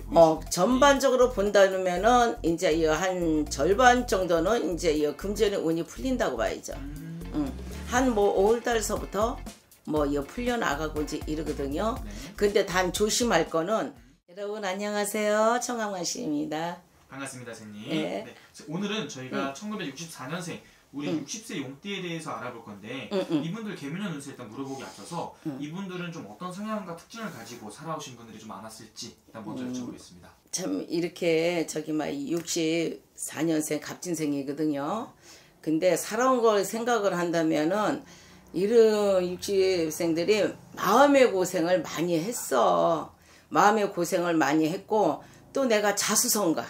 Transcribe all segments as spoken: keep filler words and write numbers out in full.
어, 전반적으로 본다면은 이제 이 한 절반 정도는 이제 이 금전의 운이 풀린다고 봐야죠. 음. 음. 한 뭐 오월달서부터 뭐 이 풀려 나가고 이제 이러거든요. 네. 근데 단 조심할 거는 여러분 안녕하세요. 청강만 씨입니다. 반갑습니다, 선생님. 네. 네. 오늘은 저희가 응. 천구백육십사년생 우리 응. 육십 세 용띠에 대해서 알아볼 건데 응, 응. 이분들 개묘년 운세 일단 물어보기 앞서서 응. 이분들은 좀 어떤 성향과 특징을 가지고 살아오신 분들이 좀 많았을지 일단 먼저 음. 여쭤보겠습니다. 참 이렇게 저기 막 육십사년생 갑진생이거든요. 근데 살아온 걸 생각을 한다면은 이런 육십생들이 마음의 고생을 많이 했어. 마음의 고생을 많이 했고 또 내가 자수성가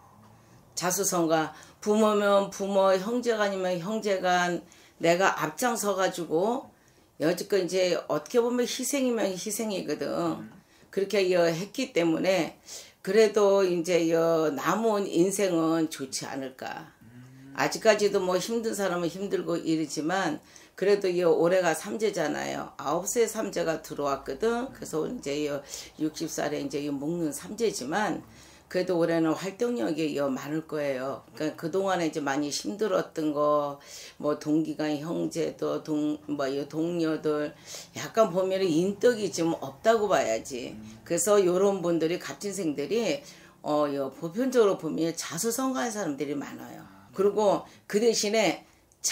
자수성가 부모면 부모 형제간이면 형제간 내가 앞장서 가지고 여지껏 이제 어떻게 보면 희생이면 희생이거든. 그렇게 했기 때문에 그래도 이제 남은 인생은 좋지 않을까. 아직까지도 뭐 힘든 사람은 힘들고 이러지만 그래도 이 올해가 삼재잖아요. 아홉 세 삼재가 들어왔거든. 그래서 이제 육십 살에 이제 먹는 삼재지만 그래도 올해는 활동력이 많을 거예요. 그러니까 그동안에 이제 많이 힘들었던 거, 뭐 동기가 형제도, 동, 뭐 동료들, 약간 보면 인덕이 좀 없다고 봐야지. 그래서 요런 분들이, 갑진생들이, 어, 요 보편적으로 보면 자수성가한 사람들이 많아요. 그리고 그 대신에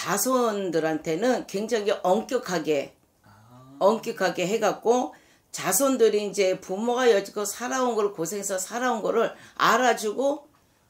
자손들한테는 굉장히 엄격하게, 엄격하게 해갖고, 자손들이 이제 부모가 여지껏 살아온 걸 고생해서 살아온 거를 알아주고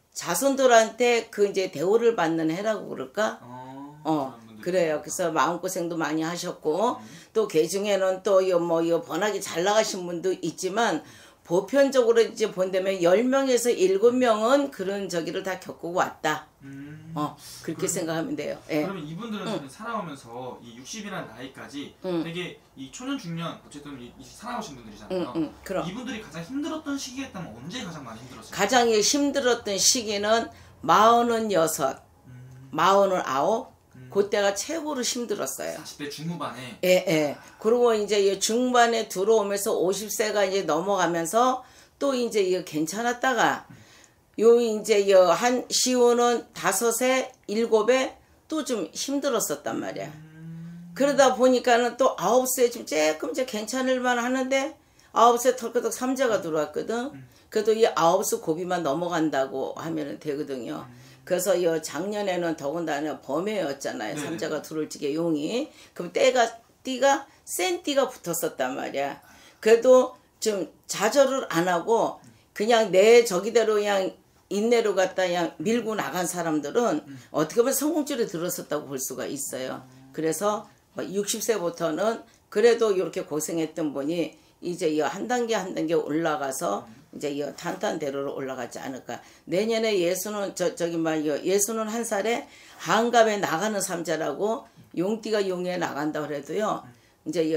자손들한테 그 이제 대우를 받는 해라고 그럴까? 어, 어 그래요. 그래서 마음고생도 많이 하셨고 음. 또 그 중에는 또 뭐 번하게 잘 나가신 분도 있지만 보편적으로 이제 본다면 열 명에서 일곱 명은 그런 저기를 다 겪고 왔다. 음. 어, 그렇게 그럼, 생각하면 돼요. 예. 그러면 이분들은 응. 살아오면서 이 육십이라는 나이까지 응. 되게 이 초년 중년 어쨌든 이, 이 살아오신 분들이잖아요. 응, 응, 그럼. 이분들이 가장 힘들었던 시기가 있다면 언제 가장 많이 힘들었어요? 가장 힘들었던 시기는 마흔은 여섯, 음. 마흔은 아홉, 음. 그때가 최고로 힘들었어요. 사십 대 중후반에. 예, 예. 그리고 이제 중반에 들어오면서 오십 세가 이제 넘어가면서 또 이제 이거 괜찮았다가 요 이제 한 시우는 다섯에 일곱에 또 좀 힘들었었단 말이야. 음. 그러다 보니까는 또 아홉 세 좀 조금 이제 괜찮을만 하는데 아홉 세 털커덕 삼재가 들어왔거든. 음. 그래도 이 아홉 수 고비만 넘어간다고 하면 되거든요. 음. 그래서 이 작년에는 더군다나 범해였잖아요. 네. 삼재가 들어올 적에 용이. 그럼 때가 띠가 센 띠가 붙었었단 말이야. 그래도 좀 좌절을 안 하고 그냥 내 저기대로 그냥 인내로 갖다 그냥 밀고 나간 사람들은 음. 어떻게 보면 성공줄에 들었었다고 볼 수가 있어요. 그래서 육십 세부터는 그래도 이렇게 고생했던 분이 이제 한 단계 한 단계 올라가서 음. 이제 이 탄탄대로로 올라가지 않을까. 내년에 예수는 저 저기 말 예수는 한 살에 한갑에 나가는 삼재라고 용띠가 용에 나간다 그래도요. 이제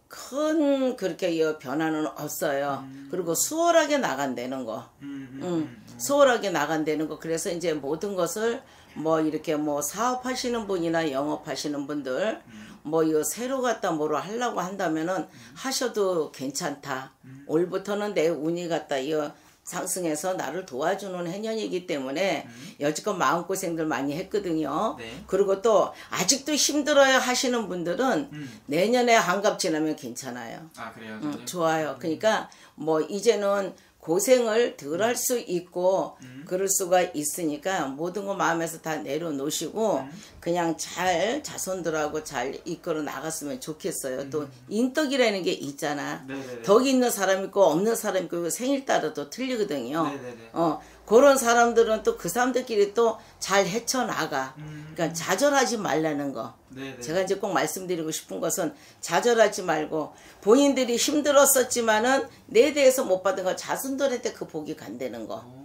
큰 그렇게 변화는 없어요. 음. 그리고 수월하게 나간다는 거. 음, 음, 음, 음. 수월하게 나간다는 거. 그래서 이제 모든 것을 뭐 이렇게 뭐 사업하시는 분이나 영업하시는 분들 음. 뭐 이 새로 갖다 뭐로 하려고 한다면은 음. 하셔도 괜찮다. 음. 올부터는 내 운이 갖다 이 상승해서 나를 도와주는 해년이기 때문에 음. 여지껏 마음고생들 많이 했거든요. 네. 그리고 또 아직도 힘들어요 하시는 분들은 음. 내년에 한갑 지나면 괜찮아요. 아 그래요? 음, 좋아요. 그러니까 뭐 이제는 고생을 덜 할 수 있고 음. 그럴 수가 있으니까 모든 거 마음에서 다 내려놓으시고 음. 그냥 잘 자손들하고 잘 이끌어 나갔으면 좋겠어요. 음. 또 인덕이라는 게 있잖아. 네네네. 덕이 있는 사람 있고 없는 사람 있고 생일 따라 또 틀리거든요. 네네네. 어 그런 사람들은 또 그 사람들끼리 또 잘 헤쳐나가. 음. 그러니까 좌절하지 말라는 거. 네네. 제가 이제 꼭 말씀드리고 싶은 것은 좌절하지 말고 본인들이 힘들었었지만은 내 대해서 못 받은 거 자손들한테 그 복이 간다는 거.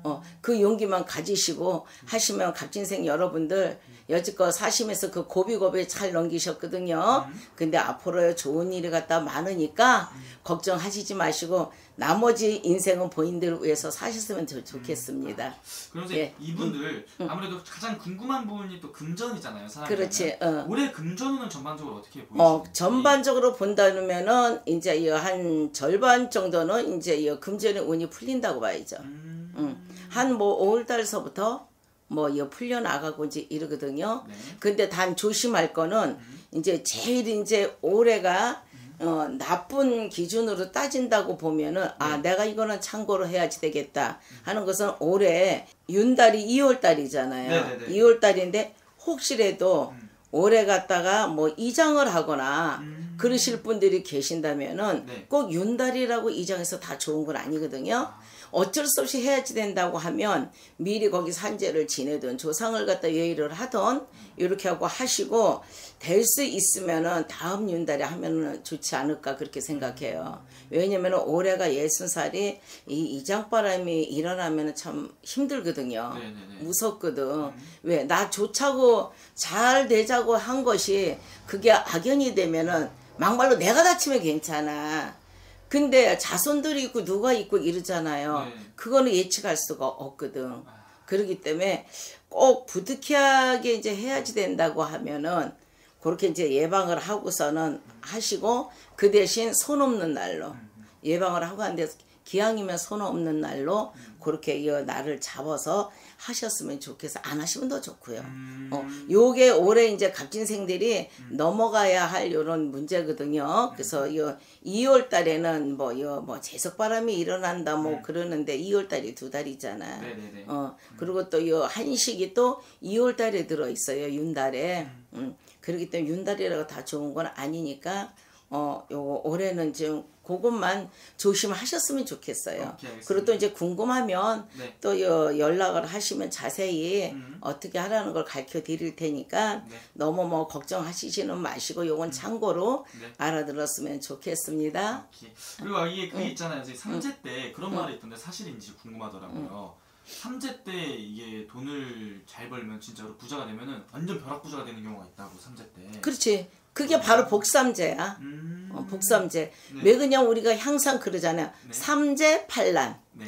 어, 그 용기만 가지시고 하시면 갑진생 여러분들 여지껏 사시면서 그 고비고비 잘 넘기셨거든요. 근데 앞으로 좋은 일이 갖다 많으니까 걱정하시지 마시고 나머지 인생은 본인들을 위해서 사셨으면 좋, 좋겠습니다. 그럼 이제 예. 이분들 아무래도 가장 궁금한 부분이 또 금전이잖아요. 사람이 그렇지. 어. 올해 금전운은 전반적으로 어떻게 보이시나요? 어, 전반적으로 본다면은 이제 이 한 절반 정도는 이제 이 금전의 운이 풀린다고 봐야죠. 음... 음. 한 뭐 오월 달서부터 뭐 이 풀려 나가고 이제 이러거든요. 네. 근데 단 조심할 거는 음. 이제 제일 이제 올해가 어, 나쁜 기준으로 따진다고 보면은 아 내가 이거는 참고로 해야지 되겠다 하는 것은 올해 윤달이 이월 달이잖아요. 네네네. 이월 달인데 혹시라도 음. 올해 갔다가 뭐 이장을 하거나 음. 그러실 분들이 계신다면은 네. 꼭 윤달이라고 이장해서 다 좋은 건 아니거든요. 아. 어쩔 수 없이 해야지 된다고 하면 미리 거기 산재를 지내든 조상을 갖다 예의를 하던 이렇게 하고 하시고 될 수 있으면은 다음 윤달에 하면은 좋지 않을까 그렇게 생각해요. 왜냐면은 올해가 예순 살이 이 이장바람이 일어나면은 참 힘들거든요. 네네네. 무섭거든. 음. 왜 나 좋자고 잘 되자고 한 것이 그게 악연이 되면은 막말로 내가 다치면 괜찮아. 근데 자손들이 있고 누가 있고 이러잖아요. 네. 그거는 예측할 수가 없거든. 아. 그렇기 때문에 꼭 부득이하게 이제 해야지 된다고 하면은 그렇게 이제 예방을 하고서는 하시고 그 대신 손 없는 날로 예방을 하고 하는데 기왕이면 손 없는 날로 그렇게 이 날을 잡아서 하셨으면 좋겠어. 안 하시면 더 좋고요. 음... 어, 요게 올해 이제 갑진생들이 음. 넘어가야 할 요런 문제거든요. 그래서 요 이월 달에는 뭐 요 뭐 제석바람이 일어난다 뭐 음. 그러는데 이월 달이 두 달이잖아. 네네네. 어, 그리고 또 요 한식이 또 이월 달에 들어 있어요. 윤달에. 음. 음. 그렇기 때문에 윤달이라고 다 좋은 건 아니니까 어, 요거 올해는 좀 그것만 조심하셨으면 좋겠어요. 오케이, 그리고 또 이제 궁금하면 네. 또 요 연락을 하시면 자세히 음. 어떻게 하라는 걸 가르쳐 드릴 테니까 네. 너무 뭐 걱정하시지는 마시고 요건 참고로 네. 알아들었으면 좋겠습니다. 오케이. 그리고 이게 그 있잖아요. 이제 삼재 때 그런 말이 있던데 사실인지 궁금하더라고요. 삼재 때 이게 돈을 잘 벌면 진짜로 부자가 되면은 완전 벼락부자가 되는 경우가 있다고 삼재 때. 그렇지. 그게 바로 복삼재야. 음... 어, 복삼재. 네. 왜 그냥 우리가 항상 그러잖아요. 네. 삼재팔란. 네.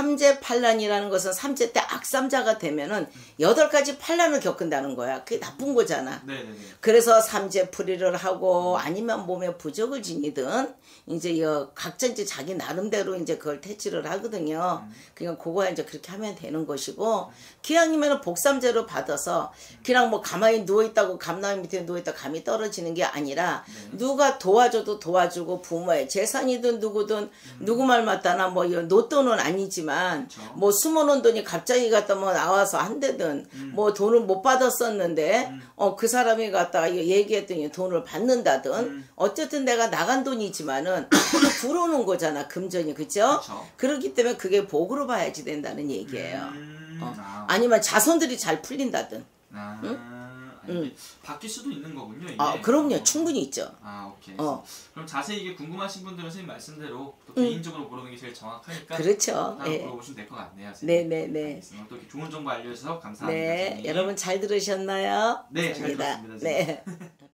삼재팔란이라는 것은 삼재 때 악삼자가 되면은 여덟 가지 팔란을 겪는다는 거야. 그게 나쁜 거잖아. 네네네. 그래서 삼재풀이를 하고 아니면 몸에 부적을 지니든 이제 여 각자 이제 자기 나름대로 이제 그걸 퇴치를 하거든요. 그냥 그거야 이제 그렇게 하면 되는 것이고 기왕이면은 복삼재로 받아서 그냥 뭐 가만히 누워 있다고 감나무 밑에 누워 있다 감이 떨어지는 게 아니라 네. 누가 도와줘도 도와주고 부모의 재산이든 누구든 음. 누구 말 맞다나 뭐 노돈은 아니지만 그렇죠. 뭐 숨어놓은 돈이 갑자기 갖다 뭐 나와서 한대든 음. 뭐 돈을 못 받았었는데 음. 어 그 사람이 갖다가 얘기했더니 돈을 받는다든 음. 어쨌든 내가 나간 돈이지만은 들어오는 거잖아 금전이 그죠? 그쵸. 그렇기 때문에 그게 복으로 봐야지 된다는 얘기예요. 음... 어. 아, 아니면 자손들이 잘 풀린다든. 아... 응? 아니, 이게 바뀔 수도 있는 거군요. 이게. 아 그럼요 어. 충분히 있죠. 아 오케이. 어. 그럼 자세히 이게 궁금하신 분들은 선생님 말씀대로 또 음. 개인적으로 모르는 게 제일 정확하니까 그렇죠. 따로 예. 물어보시면 될 것 같네요. 선생님. 네네네. 알겠습니다. 또 이렇게 좋은 정보 알려주셔서 감사합니다. 네 선생님. 여러분 잘 들으셨나요? 네, 잘 감사합니다. 들었습니다, 네.